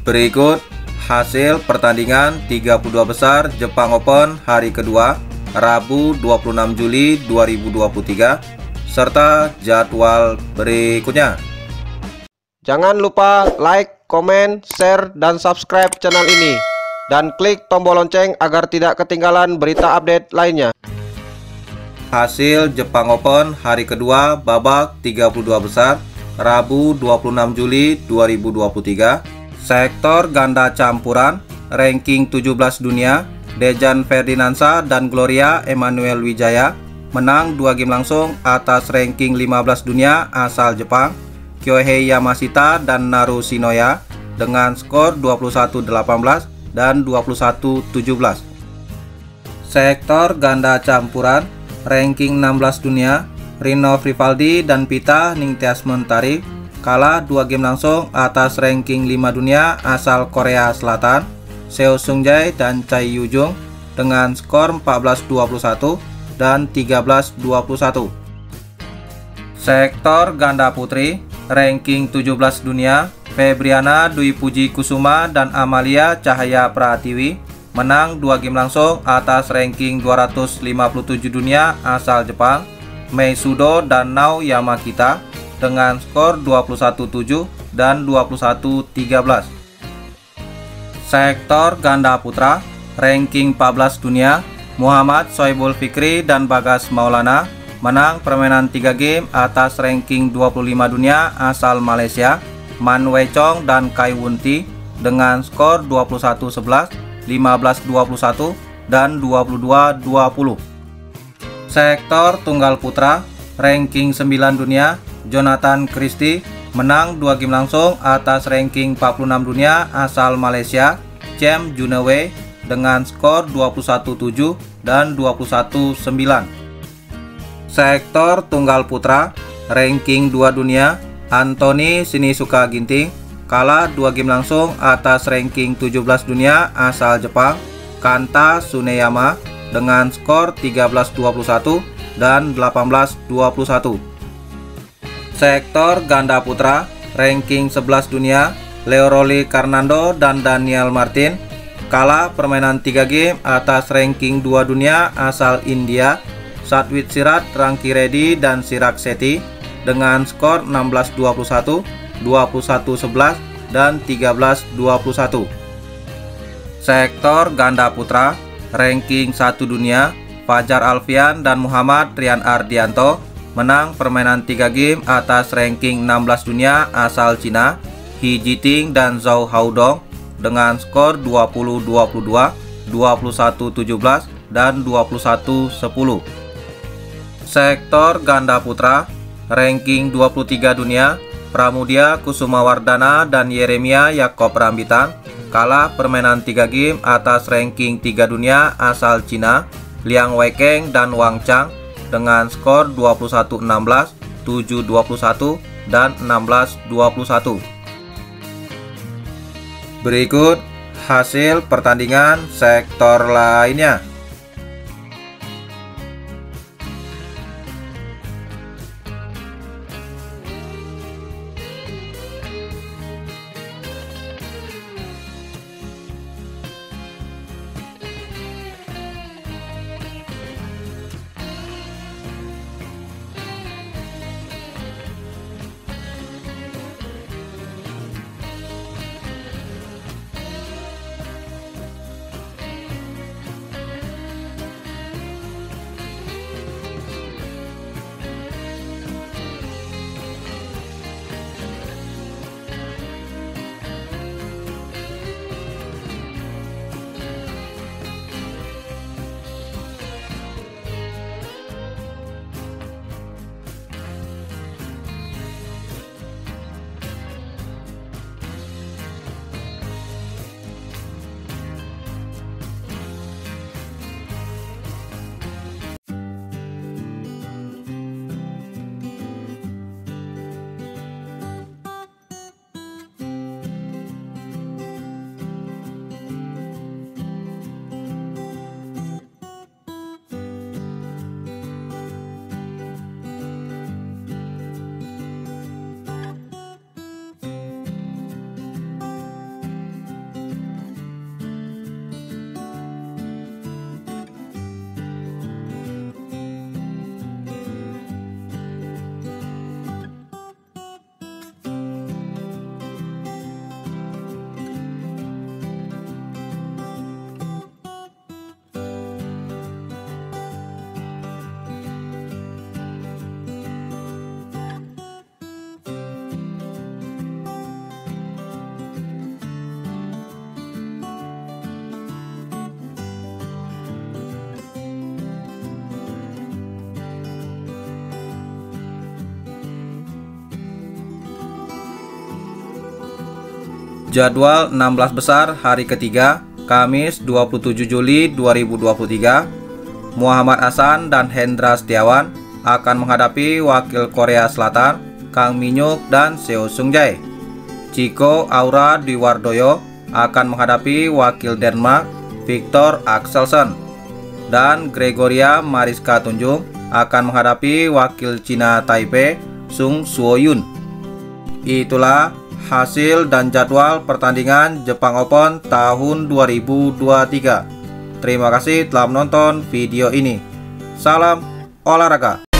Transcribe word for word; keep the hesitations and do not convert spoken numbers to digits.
Berikut hasil pertandingan tiga puluh dua besar Jepang Open hari kedua, Rabu dua puluh enam Juli dua ribu dua puluh tiga, serta jadwal berikutnya. Jangan lupa like, komen, share, dan subscribe channel ini. Dan klik tombol lonceng agar tidak ketinggalan berita update lainnya. Hasil Jepang Open hari kedua babak tiga puluh dua besar, Rabu dua puluh enam Juli dua ribu dua puluh tiga. Sektor ganda campuran, ranking tujuh belas dunia, Dejan Ferdinandsa dan Gloria Emmanuel Wijaya menang dua game langsung atas ranking lima belas dunia asal Jepang, Kyohei Yamashita dan Naru Shinoya dengan skor dua puluh satu delapan belas dan dua puluh satu tujuh belas. Sektor ganda campuran, ranking enam belas dunia, Rino Frivaldi dan Pita Ningtyasmentari kalah dua game langsung atas ranking lima dunia asal Korea Selatan, Seo Seung-jae dan Chai Yu-jung dengan skor empat belas dua puluh satu dan tiga belas dua puluh satu. Sektor ganda putri, ranking tujuh belas dunia, Febriana Dwi Puji Kusuma dan Amalia Cahaya Pratiwi menang dua game langsung atas ranking dua ratus lima puluh tujuh dunia asal Jepang, Mei Sudo dan Nao Yamakita dengan skor dua puluh satu tujuh dan dua puluh satu tiga belas. Sektor ganda putra, ranking empat belas dunia, Muhammad Soebul Fikri dan Bagas Maulana menang permainan tiga game atas ranking dua puluh lima dunia asal Malaysia, Man Wei Chong dan Kai Wunti dengan skor dua puluh satu sebelas, lima belas dua puluh satu dan dua puluh dua dua puluh. Sektor tunggal putra, ranking sembilan dunia, Jonathan Christie menang dua game langsung atas ranking empat puluh enam dunia asal Malaysia, Chem Junewei dengan skor dua puluh satu tujuh dan dua puluh satu sembilan. Sektor tunggal putra, ranking dua dunia, Anthony Sinisuka Ginting kalah dua game langsung atas ranking tujuh belas dunia asal Jepang, Kanta Tsuneyama dengan skor tiga belas dua puluh satu dan delapan belas dua puluh satu. Sektor ganda putra, ranking sebelas dunia, Leo Rolly Karnando dan Daniel Martin kalah permainan tiga game atas ranking dua dunia asal India, Satwit Sirat Rangki Reddy dan Chirag Shetty dengan skor enam belas dua puluh satu, dua puluh satu sebelas dan tiga belas dua puluh satu. Sektor ganda putra, ranking satu dunia, Fajar Alfian dan Muhammad Rian Ardianto menang permainan tiga game atas ranking enam belas dunia asal Cina, He Jiting dan Zhou Haodong dengan skor dua puluh dua puluh dua, dua puluh satu tujuh belas dan dua puluh satu sepuluh. Sektor ganda putra, ranking dua puluh tiga dunia, Pramudia Kusumawardana dan Yeremia Yakob Rambitan kalah permainan tiga game atas ranking tiga dunia asal Cina, Liang Weikeng dan Wang Chang dengan skor dua puluh satu enam belas, tujuh dua puluh satu dan enam belas dua puluh satu. Berikut hasil pertandingan sektor lainnya. Jadwal enam belas besar hari ketiga, Kamis dua puluh tujuh Juli dua ribu dua puluh tiga. Muhammad Hasan dan Hendra Setiawan akan menghadapi wakil Korea Selatan, Kang Minyuk dan Seo Sung-jae. Chico Aura Dwiwardoyo akan menghadapi wakil Denmark, Victor Axelsen. Dan Gregoria Mariska Tunjung akan menghadapi wakil Cina Taipei, Sung Suoyun. Itulah hasil dan jadwal pertandingan Jepang Open tahun dua ribu dua puluh tiga. Terima kasih telah menonton video ini. Salam olahraga.